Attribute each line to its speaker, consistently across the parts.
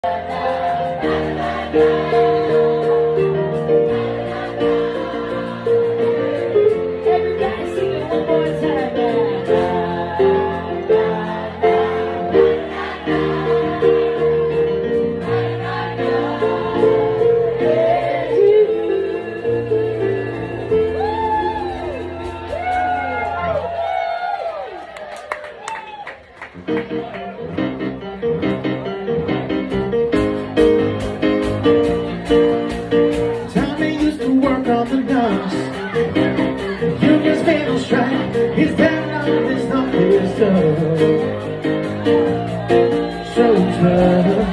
Speaker 1: Tommy used to work on the docks. You can stay on strike. He's down on his stuff. His so tough.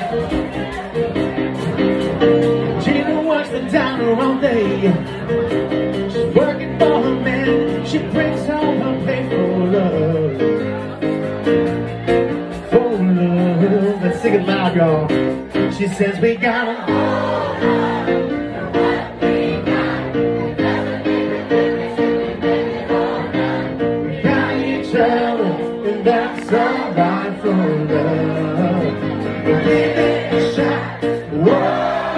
Speaker 1: Gina works the diner all day. She's working for her man. She brings home her pay for love. For love. Let's sing it loud, y'all. She says we gotta and that's alright for love. Give it a shot. Whoa,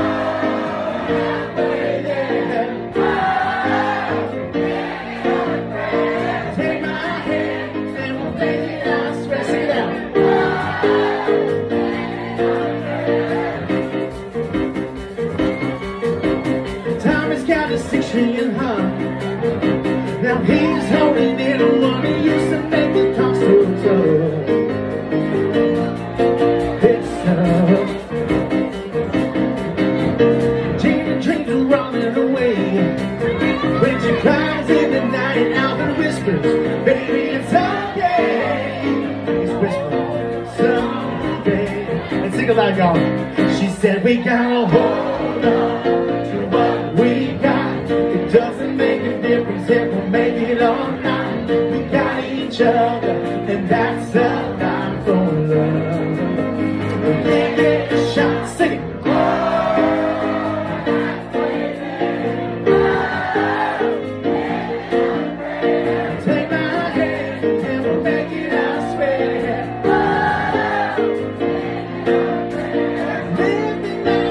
Speaker 1: take my hand and we'll make it out. Stress it out. Tommy's got a 6 trillion heart. Now he's holding it on what he used to make it talk so tough. It's tough. Gina dreams are running away. When she cries in the night and Alvin whispers, baby, it's okay. He's whispering, someday. And sing it loud, y'all. She said we gotta hold on to what we got. It doesn't make a difference if we make it or not. We got each other, and that's a lot for love. Give it a shot, sing it. Take my hand, and we'll make it, I swear. Living in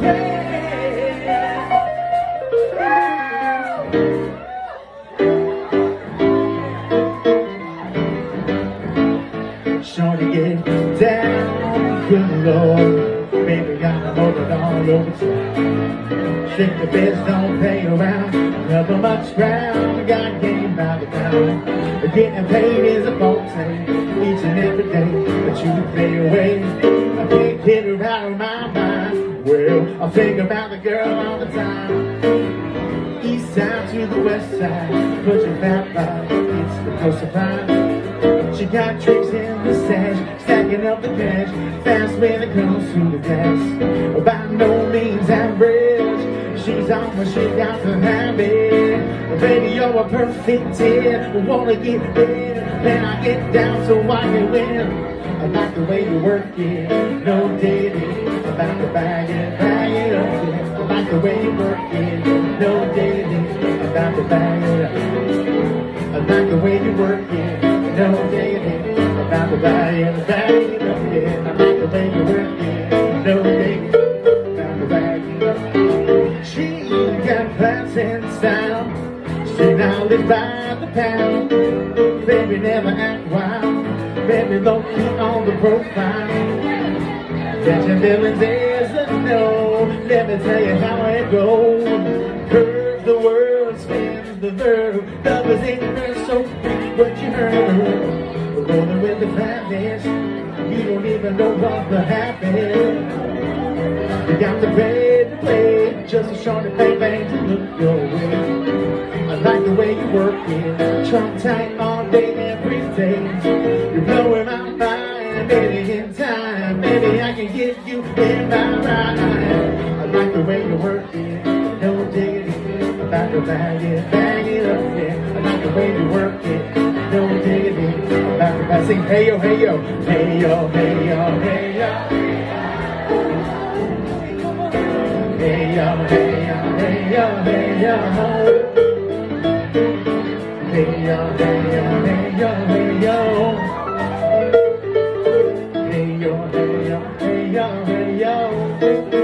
Speaker 1: Shorty get down, good Lord. Baby got a motor all over town. Shake the beds, don't play around. Cover much ground, we got game by the pound. Getting paid is a forte, each and every day. But you play away, I can't get her out of my mind. Well, I think about the girl all the time. East side to the west side, put your back by, it's the coast of pine. She got tricks in the stash, stacking up the cash, fast when it comes to the gas. By no means average, she's on my shit, got to have it. Baby, you're a perfect 10, wanna get rid, then I get down so I can win. I like the way you work it, no dating, about to bag it up, yeah. I like the way you work it, no dating, about to bag it up. I like the way you work it, no dating, about to bag it up, yeah. I like the way you work it, no dating, about to bag it up. She got class and style, she now lives by the pound. Baby never act wild, baby low key on the profile. That your feelings is a no, let me tell you how it goes. Curves the word, spins the verb, love is in there, so what you heard. Rolling with the fatness, you don't even know what will happen. You got to pay to play, just a short and bang bang to look your way. I like the way you work it, trunk tight all day, every day. You're blowing my mind, baby, in time. Maybe I can get you in my ride. I like the way you work it, no diggity, about to bag it up, yeah. I like the way you work it, no diggity, about to bag it. Sing hey yo, hey yo, hey yo, hey yo, hey yo. Hey yo, hey yo, hey yo, hey yo. Hey yo, hey yo, hey yo, hey yo. Hey yo, hey yo, hey yo, hey yo. Thank you.